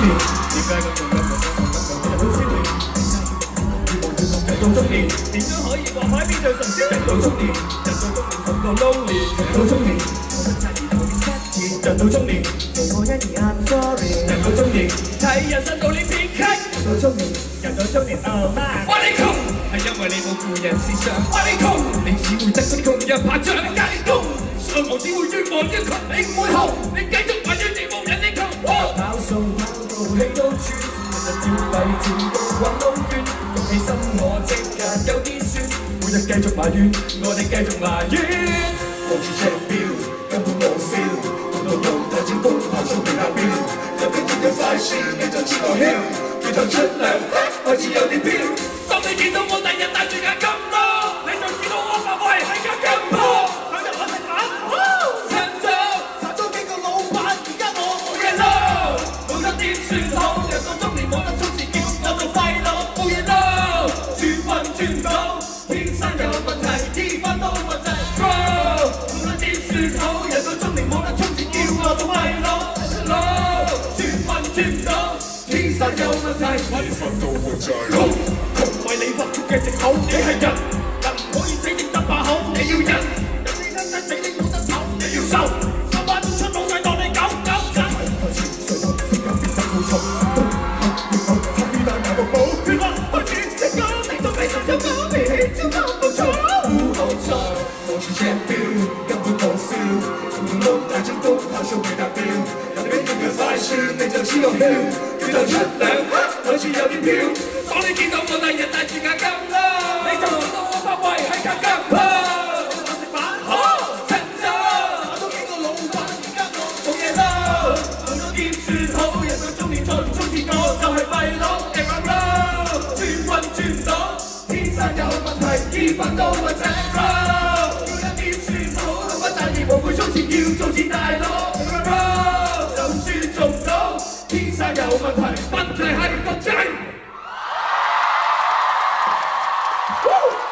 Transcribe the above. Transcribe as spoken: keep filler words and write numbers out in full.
年，點解咁做咁咁咁咁咁好少年？越忙越忙人到中年，點樣可以話海邊最純鮮？人到中年，人到中年同個 lonely， 人到中年，我不察言後面失言。人到中年，做我欣兒 I'm sorry。人到中年，睇人生道理變劇。人到中年，人到中年 oh my。話你窮係因為你冇富人思想，話你窮你只會得嗰啲窮人拍掌，你加啲工，上行只會越忙越窮，你唔會紅，你繼續埋怨你冇人你窮。跑數跑到氣都喘，日日照例前度揾窿捐，焗起心我即刻有啲酸，每日繼續埋怨，我哋繼續埋怨。望住隻表根本冇 feel， 到到用大錢工跑數未達標，入邊見到快線你就知個 hill， 叫做出糧開始有啲飆。當你見到我第日戴住眼金咯，你就知道我發威係間金鋪。佢就我係反陳總，查咗幾個老闆，而家我冇嘢撈，冇得點算好？人到中年冇得衝刺，叫我做廢佬，冇嘢撈，轉運轉唔到，天生有問題，醫翻都問題 ，bro， 冇得點算好？人到中年冇得衝刺，叫我做廢佬，佬，轉運轉唔到，天生有問題，醫翻都問題，窮窮為你畫出嘅藉口，你係人，人唔可以死認得把口，你要人，人你生生死你冇得唞，你要受，十八都出老細當你狗狗仔。開始歲月變得變得好重，都後越後參與大牙個寶，血脈開始成家，令到你就有個脾氣超級冇錯。烏口罩望住隻表根本冇 feel， 從頭到大鐘都跑數未達標，入邊用嘅快算你就知個 hill， 叫做出糧開始有啲飄。當你見到我第日戴住眼鏡啦，你就知道我發威係間間鋪。我食飯好趁早，打咗幾個老闆，而家我冇嘢撈，冇咗點算好？人到中年再唔衝刺，我就係廢佬 ，am I wrong？ 轉運轉唔到，天生有問題，醫訓都問題 ，bro。要一點算好？老闆大業無悔衝刺，要做次大佬 ，am I wrong？ 就算做唔到，天生有問題，問題係個仔。Woo!